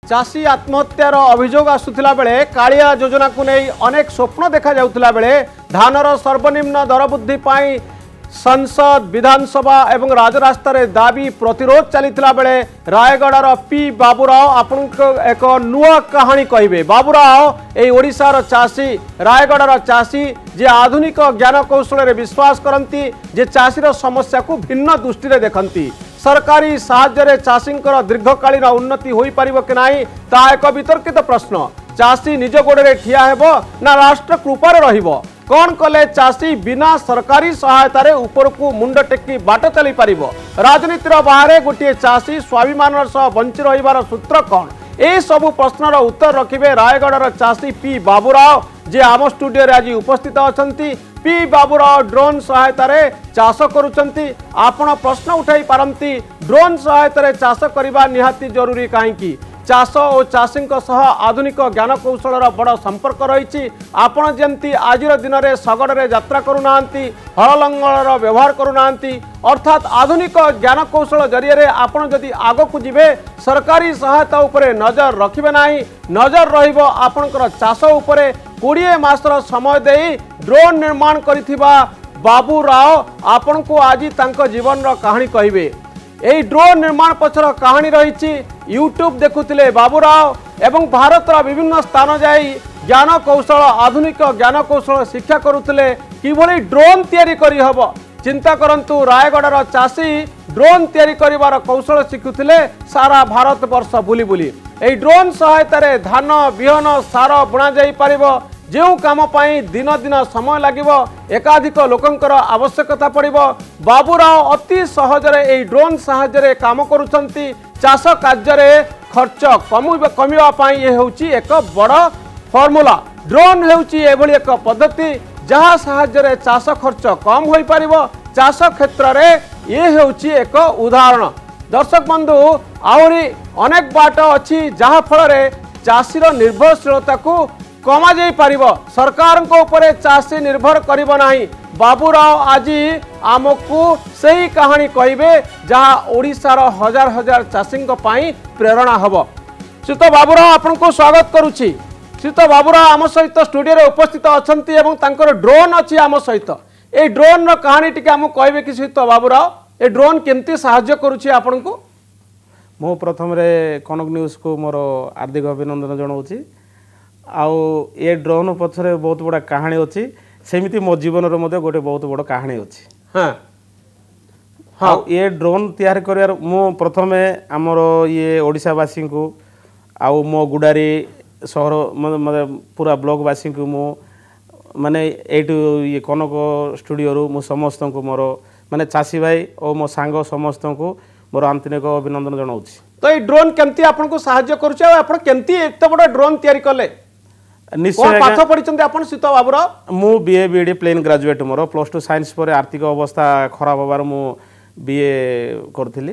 चाषी आत्महत्यार अभियोग आसुला बेले कालिया योजना को नहीं अनेक स्वप्न देखा जाउतला बेले धानर सर्वनिम्न दर वृद्धि पाई संसद विधानसभा एवं राजरास्ता दाबी प्रतिरोध चलता बेले रायगढ़ पी बाबूराव आपन एक नुआ कहानी कहे। बाबूराव ये ओडिशार चाषी रायगढ़ चाषी जे आधुनिक ज्ञान कौशल विश्वास करती जे चाषीर समस्या को भिन्न दृष्टि देखती सरकारी साहाय्य चाषींकर दीर्घकालीन उन्नति हो पारिबो कि नाही ता एक वितर्कित प्रश्न। चाषी निज गोड़े ठिया हेबो ना राष्ट्र कृपार रहिबो कौन कले चाषी बिना सरकारी सहायता रे ऊपर को मुंड टेकी बाट चली पारिबो राजनीतिर बाहर गोटे चाषी स्वाभिमान सह बंची रहिबार सूत्र कौन ए सबु प्रश्नर उत्तर रखिबे रायगढ़ चाषी पी बाबूराव जे आम स्टूडियो आज उपस्थित अछंती। पी बाबूराव ड्रोन सहायता रे चाष करुचंती आपण प्रश्न उठाई पारंती ड्रोन सहायता रे चाष करबा निहाती जरूरी काहेकि चाष और चाषी आधुनिक ज्ञान कौशल बड़ संपर्क रही आपण जमती आज दिन में शगड़े यात्रा करूना हल लंगल व्यवहार करूना अर्थात आधुनिक ज्ञान कौशल जरिए आपण जदि आग को जीवे सरकारी सहायता उपरे नजर रखिबे नाही नजर रहिबो आपणकर चाष उपरे 20 मासर समय दे ड्रोन निर्माण करिथिबा बाबूराव आपण को आज तांको जीवन रो कहानी कहिबे। यही ड्रोन निर्माण पछर कहानी रही यूट्यूब देखुले बाबूराव एवं भारत विभिन्न स्थान जाई ज्ञान कौशल आधुनिक ज्ञान कौशल शिक्षा करुले किभली ड्रोन तैयारी करी हबो चिंता करंतु रायगढ़ चाषी ड्रोन तैयारी करिवार कौशल शिखुले सारा भारत वर्ष बुली बुली यही ड्रोन सहायता रे धान बिहन सार बुणा जाई पारिबो जो काम पाई दिन दिन समय लगिबो एकाधिक लोकंकर आवश्यकता पड़िबो बाबूराव अति सहजरे ए ड्रोन सहायरे काम करुछंती चाष कार्य खर्च कमिबा पाई ये होची एक बड़ फॉर्मूला ड्रोन हेउची एभली एक पद्धति जहाँ सहायरे चाष खर्च कम होई पारिबो चाष क्षेत्र रे ये होची एक उदाहरण। दर्शक बंधु आउरी अनेक बाट अछि जहाँ फल रे चाषीर निर्भरशीलता को कमा जाई पारिबो सरकार को ऊपर चाषी निर्भर करिबो नाही। बाबूराव आज आमको सही कहानी कहिबे जहाँ ओडिशार हजार हजार चाषी पाई प्रेरणा हबो। श्रीत बाबूराव आपन को स्वागत करुछि। श्रीत बाबूराव आम सहित स्टूडियो रे उपस्थित अछंती एवं तांकर ड्रोन अछि आम सहित ए ड्रोन रो कहानी टिके आम कहबे कि श्रीत बाबूराव ए ड्रोन केमती सहाय्य करुछि आपन को। मो प्रथम रे कनक न्यूज को मोर हार्दिक अभिनंदन जणाउछि। आउ ए ड्रोन पछरे बहुत बड़ा कहानी अच्छी सेमिति मो जीवन रो मध्य गोटे बहुत बड़ कहानी अच्छी। हाँ हाँ ये ड्रोन तैयार कर मु प्रथमे आमर ये ओडिशावासी को आउ मो गुडारी सहर मतलब पूरा ब्लॉकवासी को मु माने एटू ये कनक स्टूडियो रु मु समस्त को मोर माने चाषी भाई और मो सांग समस्त को मोर आंतरिक अभिनंदन जणाउछि। तो ये ड्रोन केमती आपन को सहाय्य करूछ आ आपन केमती एते बड़ ड्रोन तैयारी करले निश्चय पाठ पढ़ी आप सीत बाबूराव मु बीए बीडी प्लेन ग्रेजुएट मोर +2 साइंस पर आर्थिक अवस्था खराब होबार मु बीए करथिली।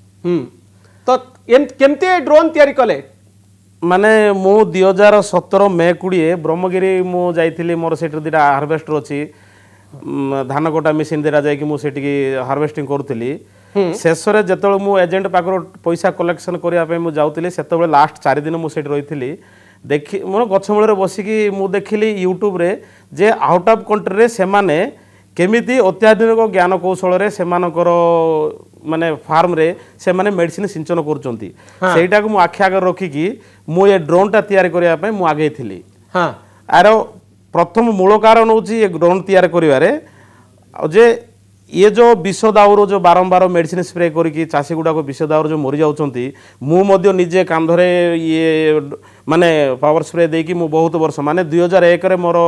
तो केमती ड्रोन तैयारी कले माने मु 2017 मे 20 ब्रह्मगिरी मु जाइथिली मोर सेटर दिटा हार्वेस्टर अछि धान कटा मशीन दिरा जाय कि मु सेठी हार्वेस्टिंग करथिली शेष रे जेतळ मु एजेंट पाकर पैसा कलेक्शन करिया पे मु जाउथिली सेतबे लास्ट 4 दिन मु सेठी रहिथिली देखि मोर गछमूल बसिकी मु देखिली यूट्यूब रे जे आउट ऑफ कंट्री रे सेमाने केमिति अत्याधुनिक ज्ञान कौशल रे सेमानकर माने फार्म रे सेमाने मेडिसिन सिंचन करचंती सेटा को मु आखि आगे रखिकी मु ये ड्रोन टा तैयार करिया पे मु आगे थिली। हां आरो प्रथम मूल कारण होची ये ड्रोन तैयार करिवारे जे ये जो विष दाउर जो बारंबार मेडिसिन स्प्रे करके चाषी गुड़ा को विष दाउर जो मरी जाउछंती मु मध्य निजे कांधरे ये माने पावर स्प्रे देकी मु बहुत वर्ष माने 2001 रे मोर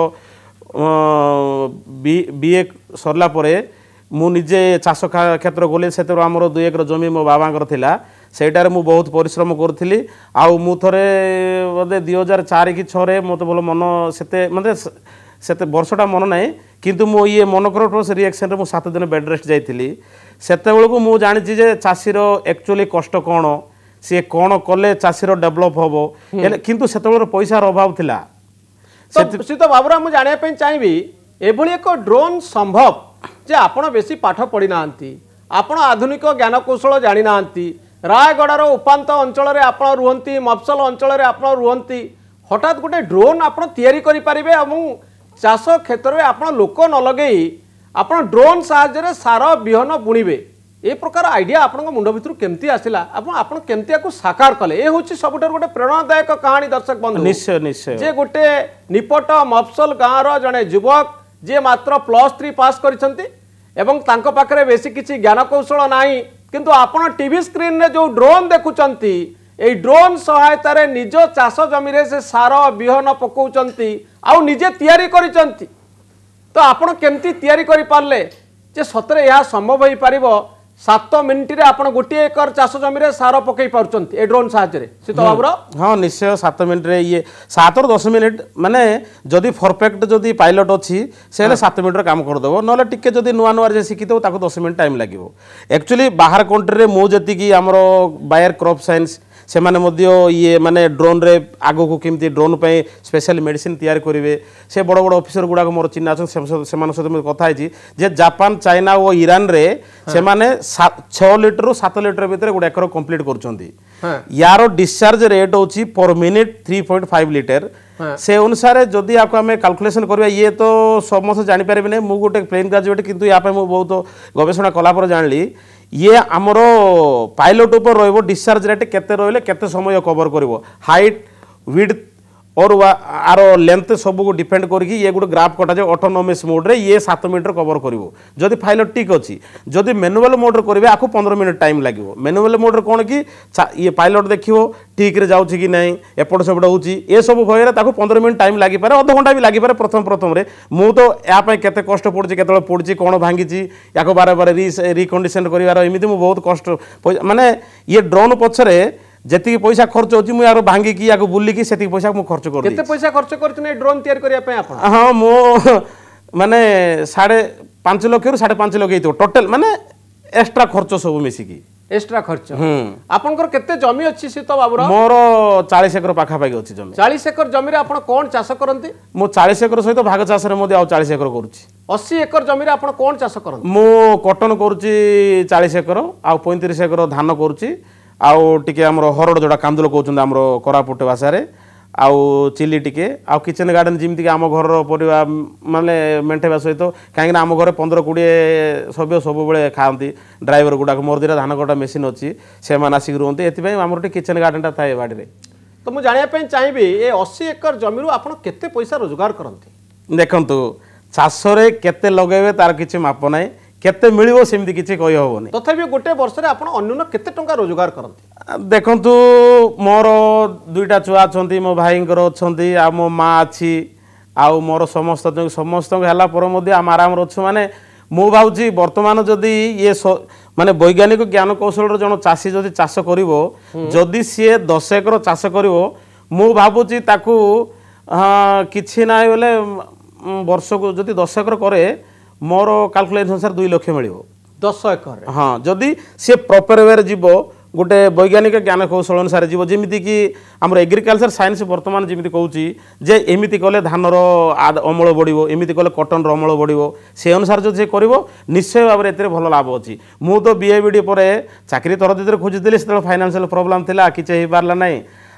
बीए सरला परे मु निजे चाष क्षेत्र गले सेतर हमर 2 एकर जमी मो बाबांकर थिला सेटारे मु बहुत परिश्रम करथिली आउ मु थरे बदे 2004 कि 6 रे मते बोल मन सेते म्हणजे सेते वर्षटा मन नाही किंतु मो ये मोनोक्रोटोस रिएक्शन रे मु 7 दिन बेड रेस्ट जाइथिली सेते बेल को मु जानि छी जे चाषीर एक्चुअली कष्ट कोन से कोन कले चाषीर डेवलप होबो किंतु सेते बेल पैसा रो अभाव थिला। तो बाबूराव मु जानिया पे चाहिबी एभली एक ड्रोन संभव जे आपण बेसी पाठ पढ़ी नांती आपण आधुनिक ज्ञान कौशल जानी नांती रायगड़ार उपात अंचल आप रुहति मफसल अंचल आप रुहति हठात गोटे ड्रोन आप तैयारी करें चाष क्षेत्र में आप लोक न लगे आप ड्रोन साहाय्य सार बिहन बुणवे ए प्रकार आइडिया आपन मुंड भितर केमती आसिला आप केमती याकू साकार कले ए होची सबुठार गोटे प्रेरणादायक कहानी दर्शक बंधु निश्चय निश्चय जे गोटे निपट मफसल गाँव जड़े युवक जे मात्र +3 पास करिसंती एवं तांको पाखरे बेसी किछि ज्ञान कौशल नाही किंतु आपण टीवी स्क्रीन रे जो ड्रोन देखुचंती ए ड्रोन सहायता रे निज चाष जमी रे से सार बिहन पकाउचंती आउ निजे तैयारी करिसंती तो आपण केमती तैयारी करि पारले जे सतरे या संभव होई परिबो 7 मिनिट रे आपण गोटे एकर चाष जमी रे सार पकई पारुचंती ए ड्रोन सहायता रे सीत बाबूर हाँ निश्चय 7 मिनिट रे ये 7 ରୁ 10 मिनिट माने जदि परफेक्ट जदि पायलट अच्छी से 7 मिनिट रे काम कर देबो नले टिके जदि नुआ नुआ जे शिखितो ताको 10 मिनिट टाइम लागिवो एक्चुअली बाहर कंट्री रे मो जति की हमरो बायर क्रॉप साइंस से माने मध्य ये माने ड्रोन रे आगो को केमती ड्रोन पे स्पेशल मेडिसिन तैयार करिवे से बड़ बड़ ऑफिसर गुडा मोर चिन्ह अछन से मान सहित कथा है जे जापान चाइना और ईरान रे से माने 6 लिटर ରୁ 7 लिटर भितर गोटे एकर कंप्लीट करछंती यार डिस्चार्ज रेट होची पर मिनिट 3.5 लिटर से अनुसार जदि आपको आम कैलकुलेशन करवा ये तो समस्त जानी पारे नहीं मु गोटे प्लेन ग्रेजुएट किंतु या पे मु बहुत गवेषणा कला पर जानली ये आमर पायलट ऊपर रहिबो डिस्चार्ज रेट केते रहिले केते समय कवर करिवो हाइट विड्थ और आर लेंथ सब को डिपेंड करके ये गोटे ग्राफ कटा जाए ऑटोनोमस मोड रे ये 7 मिनट कवर करिवो जदि पायलट ठीक अछि जदि मैनुअल मोड रे करिवे आको 15 मिनट टाइम लागिवो मैनुअल मोड रे कोन कि ये पायलट देखिवो ठीक रे जाउछि कि नहीं एपट सेपट होउछि ए सब भयरे ताको 15 मिनट टाइम लागि पारे आधा घंटा भी लागि पारे प्रथम रे मु तो या पे केते कष्ट पड़छि केतले पड़छि कोन भांगिछि याको बारे बारे रिकंडीशन करिवार एमिति मु बहुत कष्ट माने ये ड्रोन पछरे जेति पैसा खर्च होची मु यार भांगी की याको बुल्ली की सेति पैसा मु खर्च कर केते पैसा खर्च करथने ड्रोन तैयार करिया पे आपण हां मो माने 5.5 लाख रु 5.5 लाख हेतो टोटल माने एक्स्ट्रा खर्च सब मिसी की एक्स्ट्रा खर्च आपनकर केते जमी अछि सीत बाबूरा मोर 40 एकर पाखा पाखी अछि जमी 40 एकर जमी रे आपण कोन चाष करंती मो 40 एकर सहित भाग चाष रे मोदी आ 40 एकर करूची 80 एकर जमी रे आपण कोन चाष करंती मो कॉटन करूची 40 एकर आ 35 एकर धान करूची आउ टिके हमर हरड जोडा कांदुल कहउछन हमर कोरापुट भाषा रे आउ चिली टिके आउ किचन गार्डन जिमति के हम घर परिवार माने मेंटेबा सहित काहे ना हम घर 15-20 सभ्य सब बेले खांती ड्राइवर गुडा मोर दिरा धान कटा मशीन अछि से मान आसिक रहंती एति पय हमर टे किचन गार्डन ता थाए बाडी रे तो मु जानिया पे चाहिबी ए 80 एकर जमी रु आपण केते पैसा रोजगार करंती देखंतु चाष रे केते लगेबे तार किछि माप नै केते मिलिवो सेमति किछि कहि होबोनी तथापि गोटे वर्ष रे आपण अन्यून केते टंका रोजगार करंती देखंतु मोर दुईटा छुआ छंती मो भाईंकर अछंती आ मो माँ अछि आ मोर समस्त हला पर मध्ये हम आराम रछु माने मु भाउची वर्तमान जदी ये माने वैज्ञानिक ज्ञान कौशल जन चाषी जदी चाष करिवो जदी सी 10 एकर चाष करिवो मु भाबुची ताकू किछि नाय बोले वर्ष को जदी 10 एकर करे मोर कैलकुलेशन अनुसार 2 लाख मिलिवो 10 एकर हाँ जदि सी प्रॉपर वे जीवो गोटे वैज्ञानिक ज्ञान कौशल अनुसार जीव जमीती कि आम एग्रिकल्चर साइंस वर्तमान जमी कहूँ जे एमती कले धानर अमल बढ़ो एमती कले कटन अमल बढ़ो से अनुसार जो कर निश्चय भाव में भल लाभ अच्छी मु तो बीएबीडी पर चाकरी तरह खोजुली से फाइनान्शियल प्रोब्लेम था कि हो पारा ना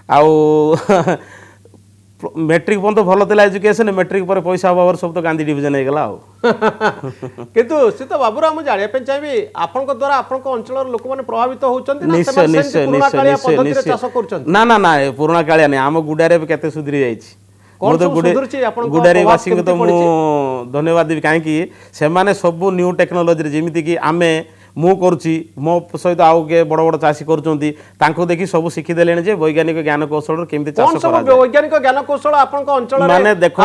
आउ मैट्रिक पर्यंत भल था एजुकेशन मैट्रिक पर पैसा अभाव सब तो गांधी डिविजन हो गला किंतु सीत बाबूरा मुझे जानिया चाहिए आपण द्वारा आपण अंचल लोक मैंने प्रभावित होउचंती ना निश्चय निश्चय निश्चय ना ना ना पुराना कालिया नहीं आम गुडारे केते सुधरी जाइछि गुडारे वासी को तो मु धन्यवाद देवी कहीं से माने सब न्यू टेक्नोलॉजी जेमिति कि आमे मु करुच्ची मो सहित आउ के बड़ बड़ चाषी करुँच देखी सब शिखीदे वैज्ञानिक ज्ञान कौशल केमती चाष वैज्ञानिक ज्ञान कौशल अंचल माने देखो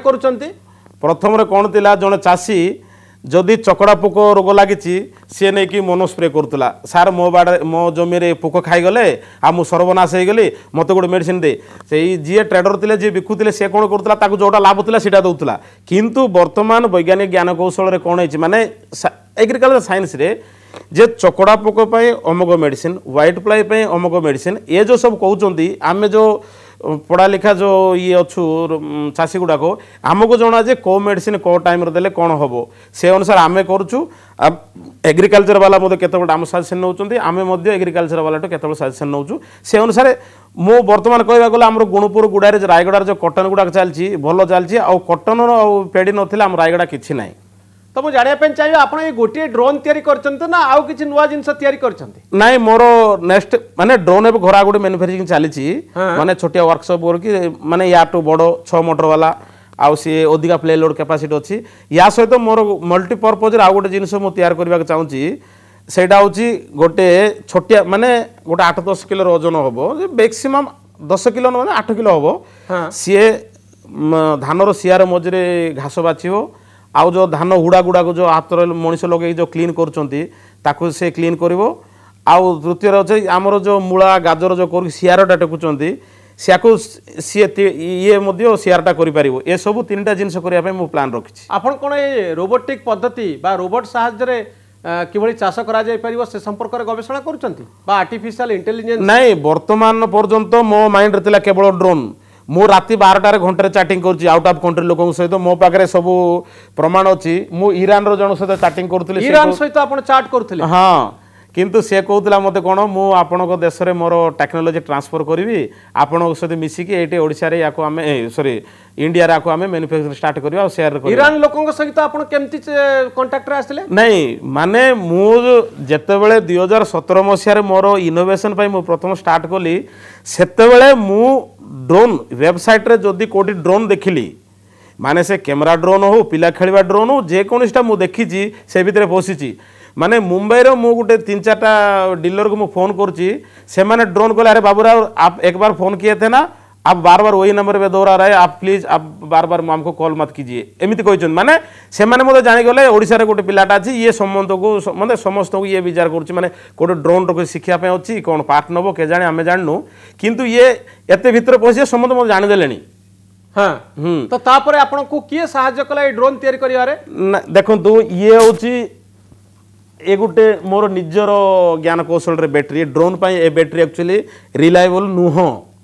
प्रथम कौन थिला जने चाषी जदि चकड़ा पोक रोग लगी सी नहीं कि मोनो स्प्रे करूला सार मो बाड़े मो जमी पोक खाईगले आ मु सर्वनाश हो गली मत गोटे मेडिसिन दे से जी ट्रेडर थे जी बिकुले सी कौन करूला जोटा लाभ था सीटा दूसरा किंतु वर्तमान वैज्ञानिक ज्ञान कौशल कौन है माने एग्रिकल्चर साइंस रे जे चकड़ा पोक अमक मेडिसिन व्हाइट फ्लाई अमक मेडिसिन ये जो सब कहते आम जो पढ़ा लिखा जो ये अच्छु चाषी गुड़ाक आमको जना जे को मेडिसिन को टाइम देले कौन हम से अनुसार आम करुचु एग्रिकल्चर वाला केत आम सजेसन नौ आम एग्रिकल्चर वाला केत सजेसन नौ से अनुसार मु बर्तमान कहवा गला आम गुणपुर गुड़ारे रायगड़ार जो कटन गुड़ाक चलती भल चलती आ कटन पेड़ी ना आम रायगड़ा किसी ना तो मुझे जानापी चाहिए आप गोटे ड्रोन या ना आउ किसी नुआ जिन नाई मोर नेक्स्ट माने ड्रोन एवं घर गोटे मैन्युफैक्चरिंग चली माने छोटिया वर्कशॉप करके माने या टू बड़ 6 मोटर वाला आउ सी अधिका प्ले लोड कैपेसिटी अच्छी या सहित मोर मल्टीपर्पज आउ गोटे जिन तैयार करने चाहूँगी सेटा हूँ गोटे छोटिया माने गोटे 8-10 किलो ओजन हम मैक्सिमम 10 किलो ना 8 किलो हम सी धानर सियार मझे घास बाछी आउ जो धान हुड़ा गुड़ाक जो हाथ मनीष लगे जो क्लीन कर से क्लीन कर आउ तृतीय अच्छे आमर जो मूला गाजर जो कर सियारटा टेकुंट सियाको सी ये सियारटा कर ये सब 3टा जिन करने मु प्लान रखी आपन कौन ये रोबोटिक पद्धति बा रोबोट साहाय्य किभली चाष करा जाय परिबो से संपर्क रे गवेषणा करूचंती बा आर्टिफिशियल इंटेलिजेंस नहीं वर्तमान पर्यंत मो माइंड रे केवल ड्रोन मु राति 12टार घंटे चैटिंग कर आउट ऑफ कंट्री लोक सहित मो पाखे सब प्रमाण अच्छी मु ईरान रो जन सहित चैटिंग करुली ईरान सहित आपण चैट करथले हाँ किंतु से कहूला मत कौन मु आपणक देश में मोर टेक्नोलोजी ट्रांसफर करी आपण सहित मिसिकी ये ओडिशा रे याको आमे सॉरी इंडिया रे आको आमे मैन्युफैक्चरिंग स्टार्ट करबा और शेयर करबा ईरान लोकन सहित आपण केमती कांटेक्ट रे आसले नहीं माने मु जते बेले 2017 मसिया रे मोर इनोवेशन पई मु प्रथम स्टार्ट कली सेते बेले मु ड्रोन वेबसाइट रे जदी कोठी ड्रोन देखिली माने से कैमरा ड्रोन हो पिला खेलवा ड्रोन हो जे कोनिष्टा मु देखिची से भितरे पसिची माने मुंबई रो मु गुटे 3-4टा डीलर को मु फोन करची से माने ड्रोन कहले अरे बाबूराव आप एक बार फोन किए थे ना आप बार बार वही नंबर पे दोहरा रहे आप प्लीज आप बार बार हमको कॉल मत कीजिए एमिति कहछन माने से माने मते जानि गले ओडिसा रे गुटे पिलाटा अछि ये संबंध को माने समस्त को ये विचार करछि माने कोटे ड्रोन रो शिक्षा पे अछि कोन पार्ट नबो के जाने हमें जाननु किंतु ये एते भीतर पहुंचे संबंध मते जानि देलेनी हां तो तापर आपन को किए सहायता कला ड्रोन तयारी करिवारे देखंतु ये होछि ए गोटे मोर निजर ज्ञान कौशल रे बैटरी ड्रोन पाई ए बैटरी एक्चुअली रिलायबल नुह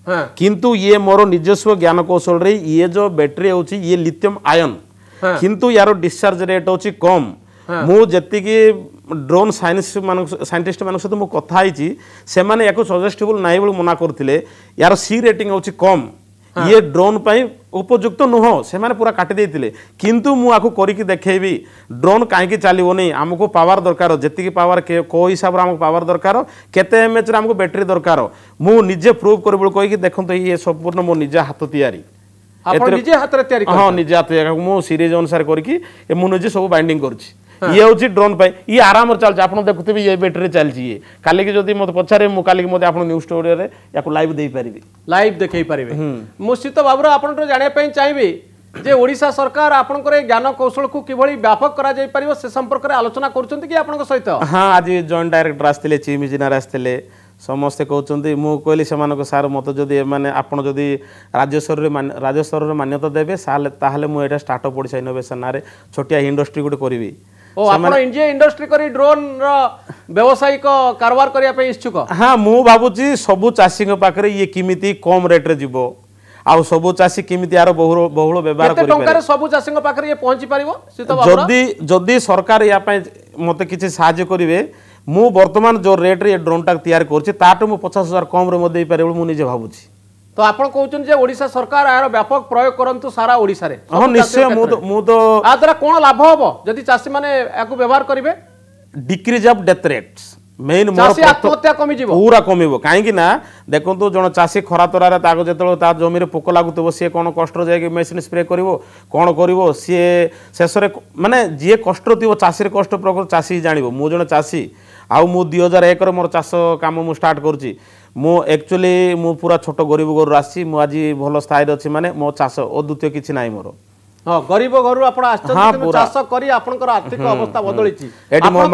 किंतु ये मोर निजस्व ज्ञान कौशल रे ये जो बैटरी होची ये लिथियम आयन किंतु यार डिस्चार्ज रेट होची कम मु जति की ड्रोन साइंटिस्ट मान सहित मु कथा आईची से माने याको सजेस्टेबल नाही बोल मना करथिले यार सी रेटिंग होची कम ये ड्रोन पाई उपयुक्त नुह से माने पूरा काटी देथिले किंतु मु आको करिकि देखैबी ड्रोन काहे कि चलिबो नै हमको पावर दरकार जति की पावर के को हिसाब रे हमको पावर दरकार केते एमएच रे हमको बैटरी दरकार मु निजे प्रूव करबो कहि कि देखंतो ये संपूर्ण मो निजे हाथ तयारी आपण निजे हाथ रे तयारी हां निजे हाथ तयारी मु सीरीज अनुसार करकि मु निजे सब बाइंडिंग करछि ये हूँ ड्रोन पाई ये आराम चलছে आप देखुवे ये बैटरी चलती ये काली की जब मत पचारे मुझे मत आप न्यूज स्टोरी या लाइव दे पारि लाइव देखई पारिबे मुश्चित भाव आपण जानिया चाहिए जे ओडिशा सरकार आपनकर ज्ञान कौशल को किभली व्यापक करा जाय परिबो से संपर्क रे आलोचना करछन्ती कि आपनक सहित हां आज जॉइंट डायरेक्टर आस्थिले चीफ इंजीनियर आस्थिले समस्ते कहते मु कहली से सार मत जदि मैंने आपड़ जदि राज्य स्तर में मान्यता देवे ताहले मुझे स्टार्टअप ओडिशा इनोवेशन ना छोटिया इंडस्ट्री गोटे करी इंडस्ट्री करी ड्रोन व्यावसायिक कारबार करने पे इच्छुक हाँ मु भावुची सबु चाषी पाखे ये किमिति कम रेट रे जीवो आउ सबु चाषी किमिति यार बहुल व्यवहार करि टंकार सबु चाषी पाखे ये पहुंची पारिबो जदि जदि सरकार या मते किछि सहायता करिवे मु वर्तमान जो रेट रे ड्रोन टा तैयार करछि ताटो मु 50,000 कम रे म देई पारे मु निजे भाबुछि तो आपण कहउछन जे ओडिशा सरकार यार व्यापक प्रयोग करंतु सारा ओडिसा रे हां निश्चय मु तो आ द्वारा कोन लाभ होबो जदि चाषी माने याकु व्यवहार करिवे डिक्रीज ऑफ डेथ रेट्स मेन चाषी आत्महत्या कमी जीवो पूरा कमिबो काहे कि ना देखंतु जण चाषी खरा तरारे ताको जेतलो ता जमी रे पोक लागुतबो से कोन कष्ट जाय कि मेसिन स्प्रे करिवो कोन करिवो से शेषरे माने जे कष्ट थिवो चाषी रे कष्ट प्रकृत चाषी जानिबो मु जण चाषी आउ मु 2001 रे मोर चाष काम मु स्टार्ट करछि मु एक्चुअली मु पूरा छोट गरीब घर आसी मु आज भल स्थायी अछि माने मो चाष ओ द्वितीय किछि नाही मोर हां गरीब घरु आपण आश्चर्य कि चाष करी आपनकर आर्थिक अवस्था बदलिछि एटी मो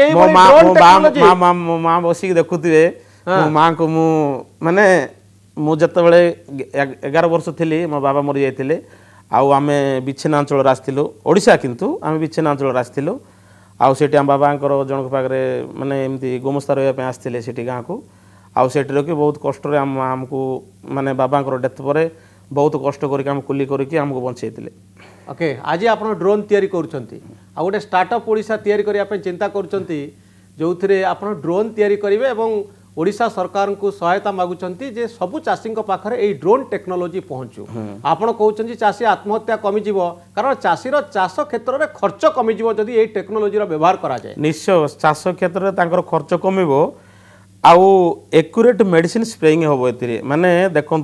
मां बसी देखुथिबे मो मां को मु माने मु जते बेले 11 वर्ष थिली मो बाबा मरि जायतिले आउ आमे बिछनांचल रास्तिलो ओडिसा किंतु आमे बिछनांचल रास्तिलो आउ सेठी हम बाबांकर जनक पाखरे माने एमती गोमस्ता रहया पे आस्थिले सेठी गां को आउ सेठी रखी बहुत कष्ट आमको माने बाबांकर डेथ पर बहुत कष्ट करके आम कुली करके आमको बंचेइतिले। ओके आज आप ड्रोन तैयारी करुँच आ गोटे स्टार्टअप ओडिशा तैयारी करने चिंता करुँच जो थे आप ड्रोन तैयारी करेंगे और ओडिशा सरकार को सहायता मागुंट जे सबू चाषी पाखे ये ड्रोन टेक्नोलोजी पहुँचू आपड़ कहते चाषी आत्महत्या कमिज कारण चाषीर चाष क्षेत्र में खर्च कमिज जदि ये टेक्नोलोजी व्यवहार कराए। निश्चय चाष क्षेत्र में खर्च कमिब आउ एक्यूरेट मेडिसिन स्प्रेइंग हम ए माने देखु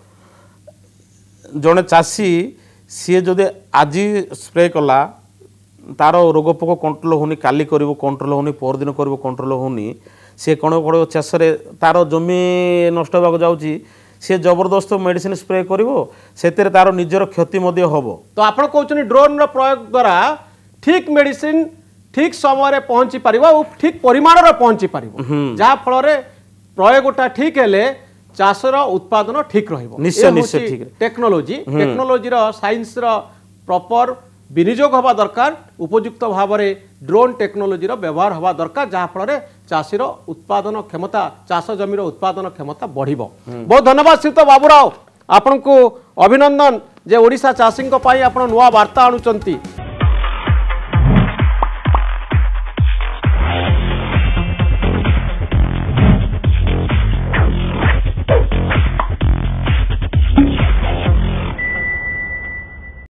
जड़े चाषी सी जदि आज स्प्रे कला तार रोग पोक कंट्रोल होनी काली कर कंट्रोल होनी परदिन कर कंट्रोल होनी सी कौन पड़ो शेष तार जमी नष्ट होगा जाऊँगी सी जबरदस्त मेडिसिन स्प्रे कर तार निजर क्षति हम। तो आप कहते ड्रोन प्रयोग द्वारा ठीक मेडिसिन ठीक समय पहुँची पार ठीक परिमाण पहुँची पार जहाँ फल प्रयोगटा ठीक है चाषर उत्पादन ठीक निश्चय निश्चय ठीक टेक्नोलोजी टेक्नोलोजीर साइंस प्रॉपर विनियोग हवा दरकार उपयुक्त भाव में ड्रोन टेक्नोलोजीर व्यवहार हवा दरकार जहाँ फल चाषीर उत्पादन क्षमता चाष जमीर उत्पादन क्षमता बढ़। बहुत धन्यवाद श्रीयुत बाबूराव आपन को अभिनंदन जे ओडिशा चाषी आप नुआ वार्ता आणुचंती।